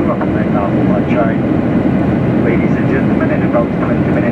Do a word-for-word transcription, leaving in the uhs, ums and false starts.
Rockland Harbour by train. Ladies and gentlemen, in about twenty minutes.